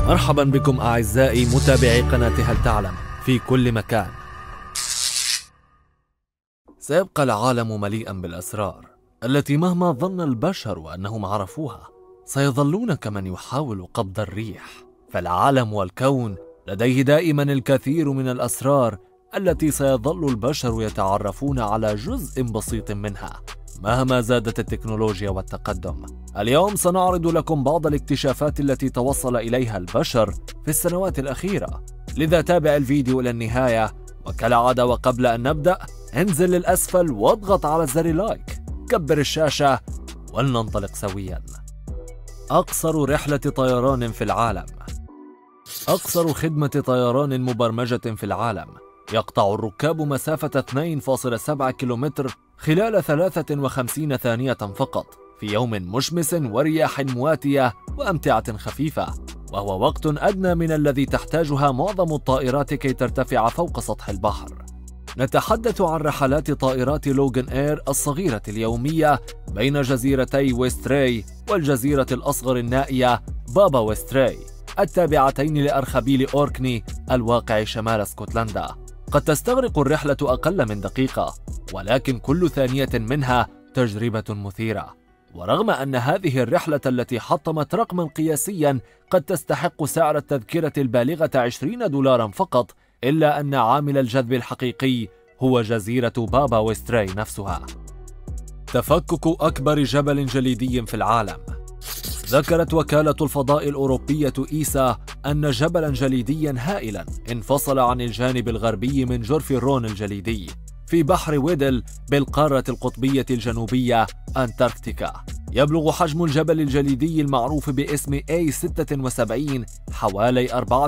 مرحبا بكم أعزائي متابعي قناة هل تعلم في كل مكان. سيبقى العالم مليئا بالأسرار التي مهما ظن البشر أنهم عرفوها سيظلون كمن يحاول قبض الريح، فالعالم والكون لديه دائما الكثير من الأسرار التي سيظل البشر يتعرفون على جزء بسيط منها مهما زادت التكنولوجيا والتقدم. اليوم سنعرض لكم بعض الاكتشافات التي توصل إليها البشر في السنوات الأخيرة، لذا تابع الفيديو إلى النهاية، وكالعادة وقبل أن نبدأ انزل للأسفل واضغط على زر لايك، كبر الشاشة ولننطلق سويا. أقصر رحلة طيران في العالم. أقصر خدمة طيران مبرمجة في العالم يقطع الركاب مسافة 2.7 كيلومتر خلال 53 ثانية فقط في يوم مشمس ورياح مواتية وأمتعة خفيفة، وهو وقت أدنى من الذي تحتاجها معظم الطائرات كي ترتفع فوق سطح البحر. نتحدث عن رحلات طائرات لوغان إير الصغيرة اليومية بين جزيرتي ويستراي والجزيرة الأصغر النائية بابا ويستراي التابعتين لأرخبيل أوركني الواقع شمال اسكتلندا. قد تستغرق الرحلة أقل من دقيقة، ولكن كل ثانية منها تجربة مثيرة. ورغم أن هذه الرحلة التي حطمت رقما قياسيا قد تستحق سعر التذكرة البالغة $20 فقط، إلا أن عامل الجذب الحقيقي هو جزيرة بابا ويستراي نفسها. تفكك أكبر جبل جليدي في العالم. ذكرت وكالة الفضاء الأوروبية إيسا أن جبلا جليديا هائلا انفصل عن الجانب الغربي من جرف الرون الجليدي في بحر ويدل بالقارة القطبية الجنوبية أنتاركتيكا. يبلغ حجم الجبل الجليدي المعروف باسم A76 حوالي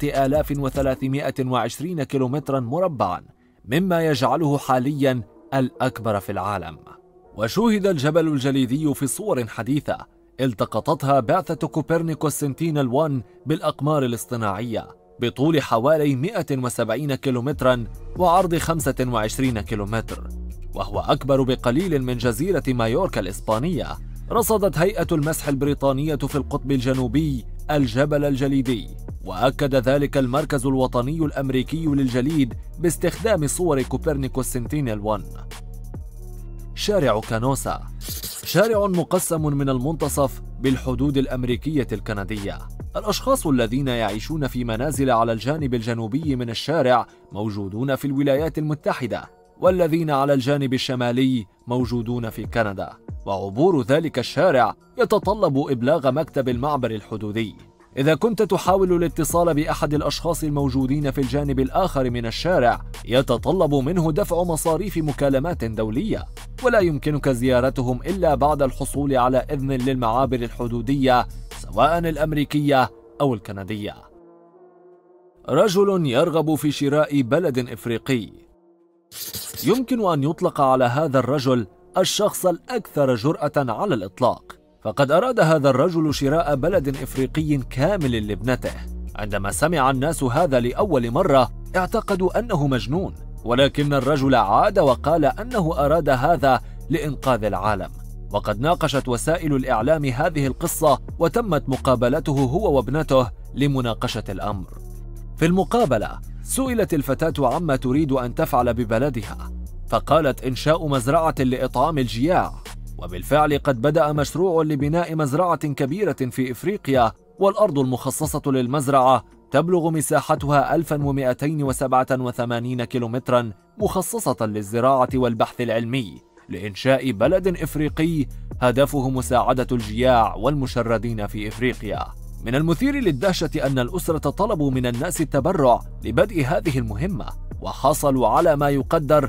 4320 كيلومترا مربعا، مما يجعله حاليا الأكبر في العالم. وشوهد الجبل الجليدي في صور حديثة التقطتها بعثة كوبرنيكوس سنتينل 1 بالأقمار الاصطناعية بطول حوالي 170 كيلومترا وعرض 25 كيلومتر، وهو أكبر بقليل من جزيرة مايوركا الإسبانية. رصدت هيئة المسح البريطانية في القطب الجنوبي الجبل الجليدي، وأكد ذلك المركز الوطني الأمريكي للجليد باستخدام صور كوبرنيكوس سنتينل 1. شارع كانوسا، شارع مقسم من المنتصف بالحدود الأمريكية الكندية. الأشخاص الذين يعيشون في منازل على الجانب الجنوبي من الشارع موجودون في الولايات المتحدة، والذين على الجانب الشمالي موجودون في كندا، وعبور ذلك الشارع يتطلب إبلاغ مكتب المعبر الحدودي. إذا كنت تحاول الاتصال بأحد الأشخاص الموجودين في الجانب الآخر من الشارع يتطلب منه دفع مصاريف مكالمات دولية، ولا يمكنك زيارتهم إلا بعد الحصول على إذن للمعابر الحدودية سواء الأمريكية أو الكندية. رجل يرغب في شراء بلد إفريقي. يمكن أن يطلق على هذا الرجل الشخص الأكثر جرأة على الإطلاق، فقد أراد هذا الرجل شراء بلد إفريقي كامل لابنته. عندما سمع الناس هذا لأول مرة اعتقدوا أنه مجنون، ولكن الرجل عاد وقال أنه أراد هذا لإنقاذ العالم. وقد ناقشت وسائل الإعلام هذه القصة، وتمت مقابلته هو وابنته لمناقشة الأمر. في المقابلة سئلت الفتاة عما تريد أن تفعل ببلدها، فقالت إنشاء مزرعة لإطعام الجياع. وبالفعل قد بدأ مشروع لبناء مزرعة كبيرة في إفريقيا، والأرض المخصصة للمزرعة تبلغ مساحتها 1287 كيلومترا، مخصصة للزراعة والبحث العلمي لإنشاء بلد إفريقي هدفه مساعدة الجياع والمشردين في إفريقيا. من المثير للدهشة أن الأسرة طلبوا من الناس التبرع لبدء هذه المهمة، وحصلوا على ما يقدر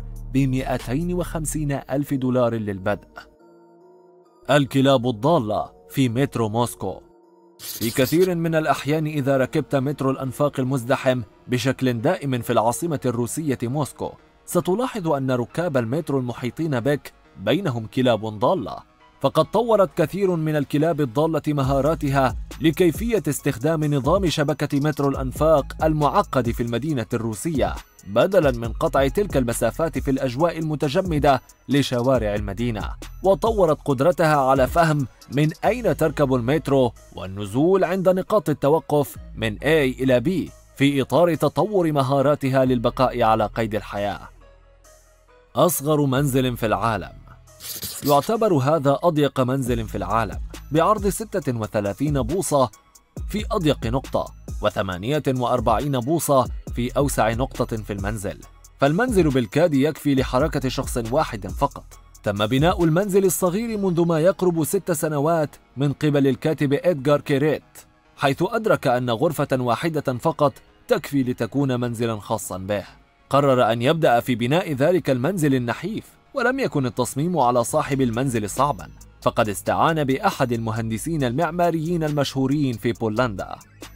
$250,000 للبدء. الكلاب الضالة في مترو موسكو. في كثير من الأحيان إذا ركبت مترو الأنفاق المزدحم بشكل دائم في العاصمة الروسية موسكو، ستلاحظ أن ركاب المترو المحيطين بك بينهم كلاب ضالة. فقد طورت كثير من الكلاب الضالة مهاراتها لكيفية استخدام نظام شبكة مترو الأنفاق المعقد في المدينة الروسية بدلاً من قطع تلك المسافات في الأجواء المتجمدة لشوارع المدينة، وطورت قدرتها على فهم من أين تركب المترو والنزول عند نقاط التوقف من A إلى B في إطار تطور مهاراتها للبقاء على قيد الحياة. أصغر منزل في العالم. يعتبر هذا أضيق منزل في العالم بعرض 36 بوصة في أضيق نقطة و48 بوصة في أوسع نقطة في المنزل، فالمنزل بالكاد يكفي لحركة شخص واحد فقط. تم بناء المنزل الصغير منذ ما يقرب 6 سنوات من قبل الكاتب إدغار كيريت، حيث أدرك أن غرفة واحدة فقط تكفي لتكون منزلا خاصا به. قرر أن يبدأ في بناء ذلك المنزل النحيف، ولم يكن التصميم على صاحب المنزل صعبا، فقد استعان بأحد المهندسين المعماريين المشهورين في بولندا.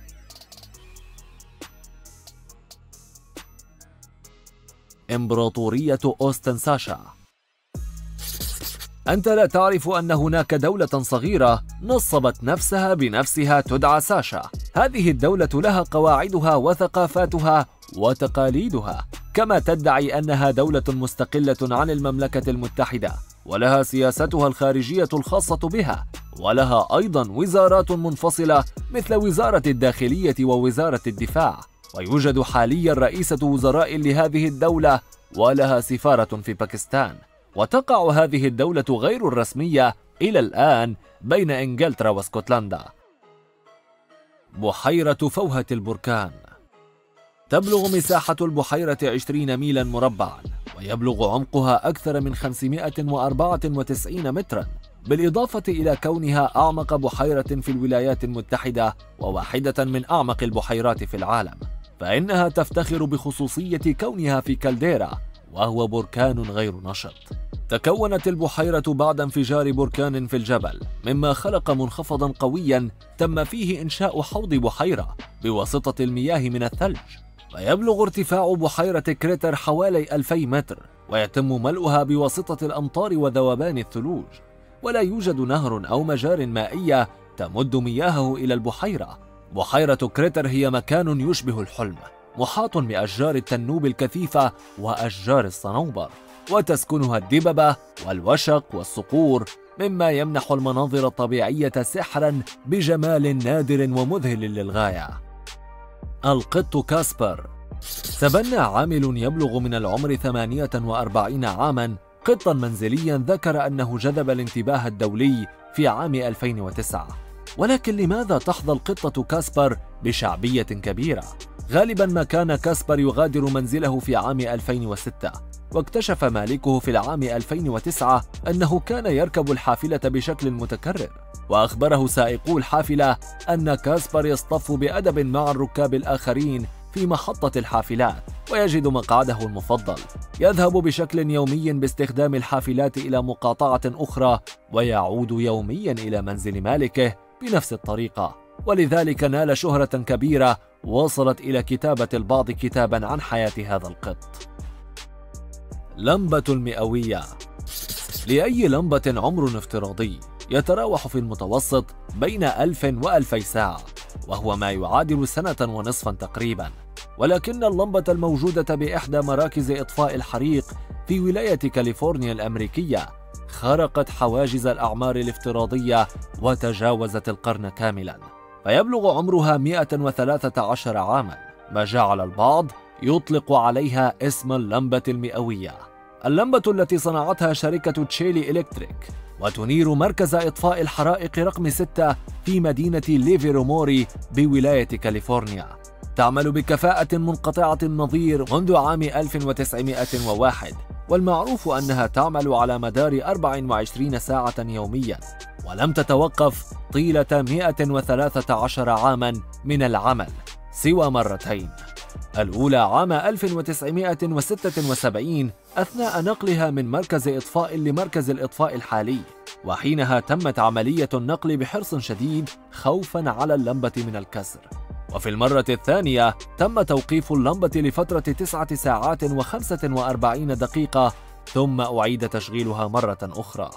إمبراطورية أوستن ساشا. أنت لا تعرف أن هناك دولة صغيرة نصبت نفسها بنفسها تدعى ساشا. هذه الدولة لها قواعدها وثقافاتها وتقاليدها، كما تدعي أنها دولة مستقلة عن المملكة المتحدة، ولها سياستها الخارجية الخاصة بها، ولها أيضا وزارات منفصلة مثل وزارة الداخلية ووزارة الدفاع. ويوجد حاليا رئيسة وزراء لهذه الدولة، ولها سفارة في باكستان. وتقع هذه الدولة غير الرسمية إلى الآن بين إنجلترا واسكتلندا. بحيرة فوهة البركان. تبلغ مساحة البحيرة 20 ميلا مربعا، ويبلغ عمقها أكثر من 594 مترا، بالإضافة إلى كونها أعمق بحيرة في الولايات المتحدة وواحدة من أعمق البحيرات في العالم، فإنها تفتخر بخصوصية كونها في كالديرا، وهو بركان غير نشط. تكونت البحيرة بعد انفجار بركان في الجبل، مما خلق منخفضا قويا تم فيه إنشاء حوض بحيرة بواسطة المياه من الثلج. ويبلغ ارتفاع بحيرة كريتر حوالي 2000 متر، ويتم ملؤها بواسطة الأمطار وذوبان الثلوج، ولا يوجد نهر أو مجار مائية تمد مياهه إلى البحيرة. بحيرة كريتر هي مكان يشبه الحلم، محاط بأشجار التنوب الكثيفة وأشجار الصنوبر، وتسكنها الدببة والوشق والصقور، مما يمنح المناظر الطبيعية سحرا بجمال نادر ومذهل للغاية. القط كاسبر. تبنى عامل يبلغ من العمر 48 عاما قطا منزليا ذكر أنه جذب الانتباه الدولي في عام 2009. ولكن لماذا تحظى القطة كاسبر بشعبية كبيرة؟ غالبا ما كان كاسبر يغادر منزله في عام 2006، واكتشف مالكه في العام 2009 أنه كان يركب الحافلة بشكل متكرر، وأخبره سائقو الحافلة أن كاسبر يصطف بأدب مع الركاب الآخرين في محطة الحافلات، ويجد مقعده المفضل. يذهب بشكل يومي باستخدام الحافلات إلى مقاطعة أخرى، ويعود يوميا إلى منزل مالكه بنفس الطريقة، ولذلك نال شهرة كبيرة وصلت إلى كتابة البعض كتابا عن حياة هذا القط. لمبة المئوية. لأي لمبة عمر افتراضي يتراوح في المتوسط بين 1000 و2000 ساعة، وهو ما يعادل سنة ونصفا تقريبا. ولكن اللمبة الموجودة بإحدى مراكز إطفاء الحريق في ولاية كاليفورنيا الأمريكية خرقت حواجز الأعمار الافتراضية وتجاوزت القرن كاملا، فيبلغ عمرها 113 عاما، ما جعل البعض يطلق عليها اسم اللمبة المئوية. اللمبة التي صنعتها شركة تشيلي إلكتريك وتنير مركز إطفاء الحرائق رقم 6 في مدينة ليفيروموري بولاية كاليفورنيا، تعمل بكفاءة منقطعة النظير منذ عام 1901، والمعروف أنها تعمل على مدار 24 ساعة يوميا، ولم تتوقف طيلة 113 عاما من العمل سوى مرتين. الأولى عام 1976 أثناء نقلها من مركز إطفاء لمركز الإطفاء الحالي، وحينها تمت عملية النقل بحرص شديد خوفا على اللمبة من الكسر. وفي المرة الثانية تم توقيف اللمبة لفترة 9 ساعات و45 دقيقة، ثم أعيد تشغيلها مرة أخرى.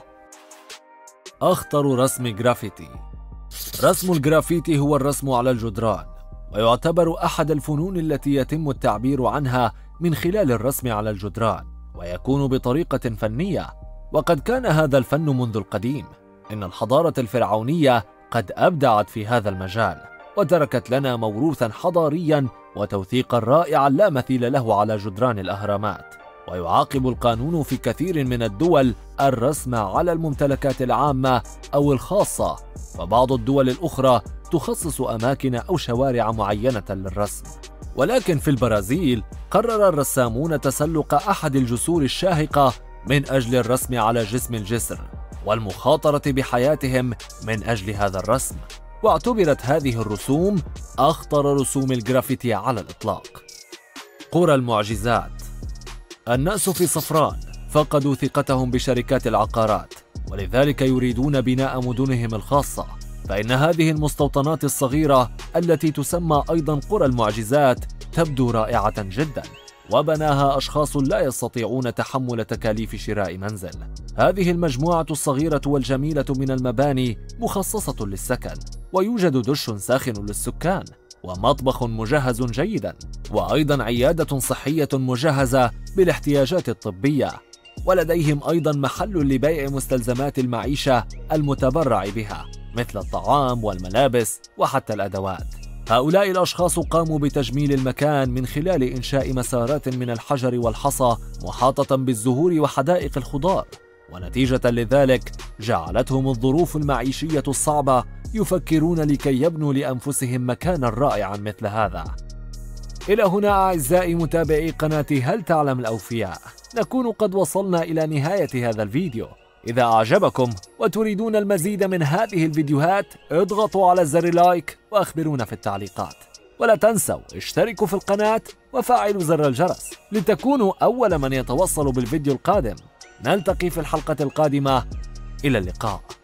أخطر رسم جرافيتي. رسم الجرافيتي هو الرسم على الجدران، ويعتبر أحد الفنون التي يتم التعبير عنها من خلال الرسم على الجدران، ويكون بطريقة فنية. وقد كان هذا الفن منذ القديم. إن الحضارة الفرعونية قد أبدعت في هذا المجال، وتركت لنا موروثا حضاريا وتوثيقا رائعا لا مثيل له على جدران الأهرامات. ويعاقب القانون في كثير من الدول الرسم على الممتلكات العامة أو الخاصة، وبعض الدول الأخرى تخصص أماكن أو شوارع معينة للرسم. ولكن في البرازيل قرر الرسامون تسلق أحد الجسور الشاهقة من أجل الرسم على جسم الجسر والمخاطرة بحياتهم من أجل هذا الرسم. واعتبرت هذه الرسوم أخطر رسوم الجرافيتي على الإطلاق. قرى المعجزات. الناس في صفران فقدوا ثقتهم بشركات العقارات، ولذلك يريدون بناء مدنهم الخاصة. فإن هذه المستوطنات الصغيرة التي تسمى أيضا قرى المعجزات تبدو رائعة جدا، وبناها أشخاص لا يستطيعون تحمل تكاليف شراء منزل. هذه المجموعة الصغيرة والجميلة من المباني مخصصة للسكن، ويوجد دش ساخن للسكان، ومطبخ مجهز جيدا، وأيضا عيادة صحية مجهزة بالاحتياجات الطبية، ولديهم أيضا محل لبيع مستلزمات المعيشة المتبرع بها مثل الطعام والملابس وحتى الأدوات. هؤلاء الأشخاص قاموا بتجميل المكان من خلال إنشاء مسارات من الحجر والحصى محاطة بالزهور وحدائق الخضار، ونتيجة لذلك جعلتهم الظروف المعيشية الصعبة يفكرون لكي يبنوا لأنفسهم مكانا رائعا مثل هذا. إلى هنا أعزائي متابعي قناة هل تعلم الأوفياء نكون قد وصلنا إلى نهاية هذا الفيديو. إذا أعجبكم وتريدون المزيد من هذه الفيديوهات اضغطوا على زر لايك وأخبرونا في التعليقات، ولا تنسوا اشتركوا في القناة وفعلوا زر الجرس لتكونوا أول من يتوصل بالفيديو القادم. نلتقي في الحلقة القادمة، إلى اللقاء.